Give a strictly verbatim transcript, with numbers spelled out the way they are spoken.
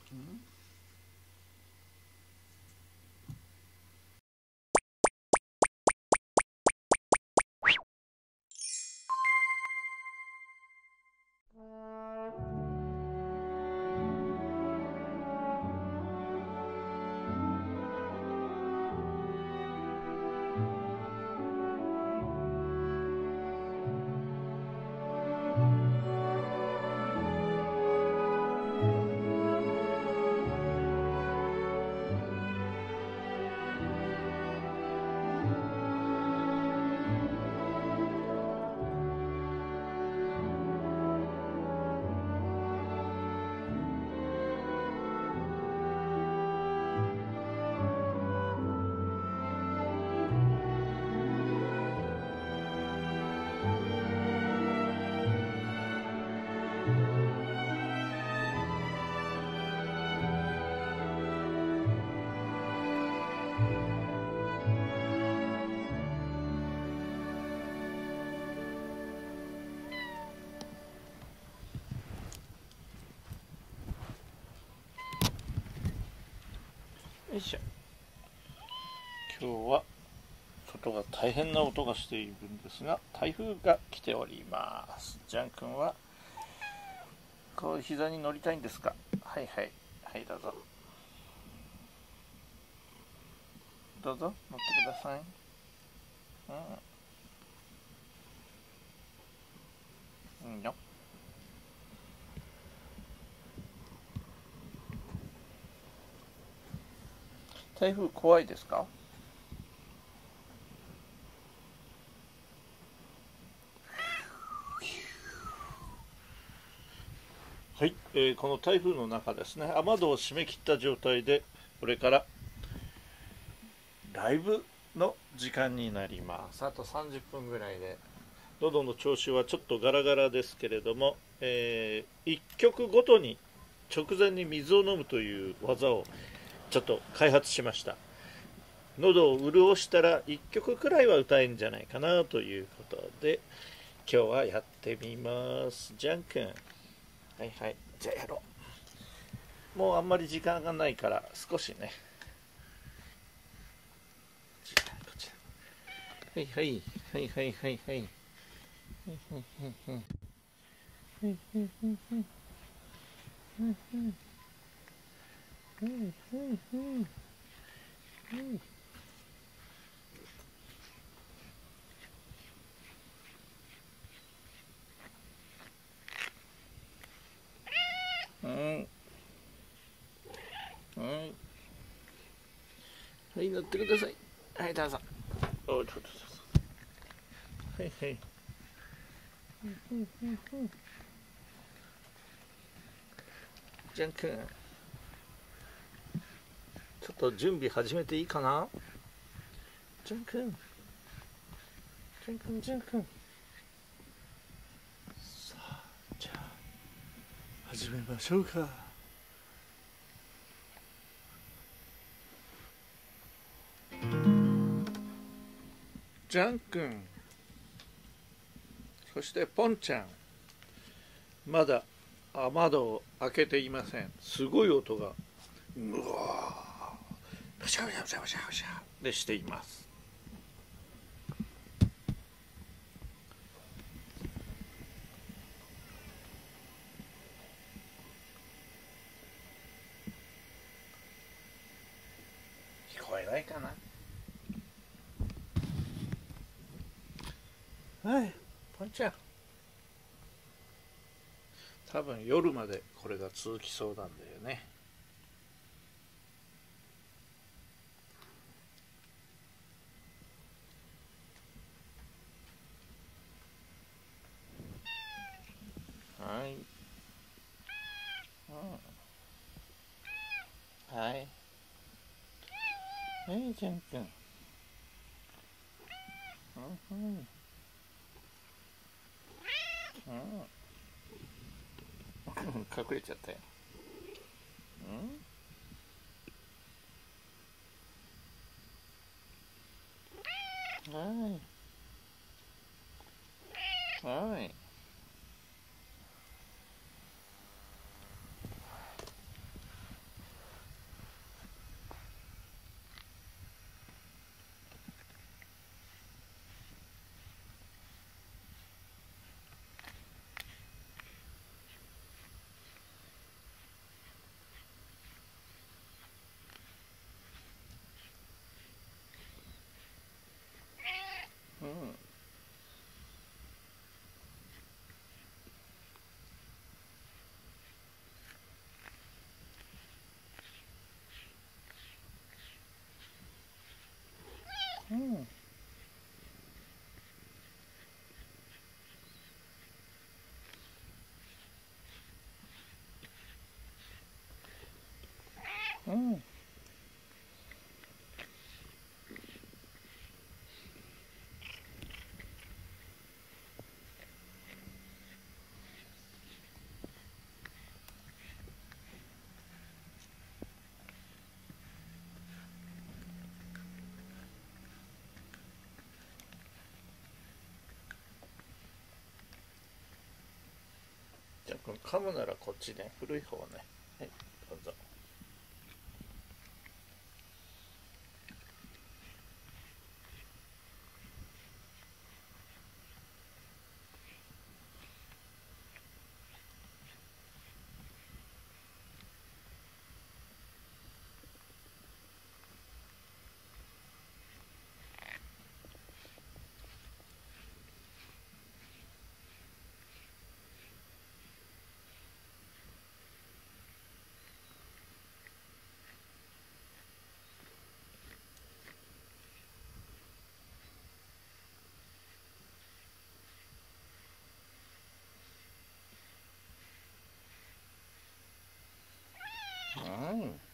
んよいしょ。今日は外が大変な音がしているんですが、台風が来ております。ジャン君はこう膝に乗りたいんですか。はいはいはい、どうぞどうぞ乗ってください。うん、いいよ。台風怖いですか？はい、えーこの台風の中ですね、雨戸を閉め切った状態でこれからライブの時間になります。あとさんじゅっぷんぐらいで喉の調子はちょっとガラガラですけれども、えー、いっきょくごとに直前に水を飲むという技をちょっと開発しました。喉を潤したらいっきょくくらいは歌えるんじゃないかなということで、今日はやってみます。ジャン君、はいはい、じゃあやろう。もうあんまり時間がないから少しね。はいはいはいはいはいはい。うん、うん、はい、乗ってください。はい、どうぞ。おどうぞどうぞ。はいはい。ジャン君、ちょっと準備始めていいかな。ジャン君、ジャン君、ジャン君。さあ、じゃあ始めましょうか。ジャン君、そしてポンちゃん、まだ雨戸を開けていません。すごい音がうわーパシャパシャパシャパシャパシャでしています。聞こえないかな。はい、ポンちゃん、多分夜までこれが続きそうなんだよね。はい、うん、はい、はい、ジャン君、うん、うん、隠れちゃったよ。うん、はいはい。 うん。じゃあこの噛むならこっちね、古い方ね。はい、どうぞ。うん。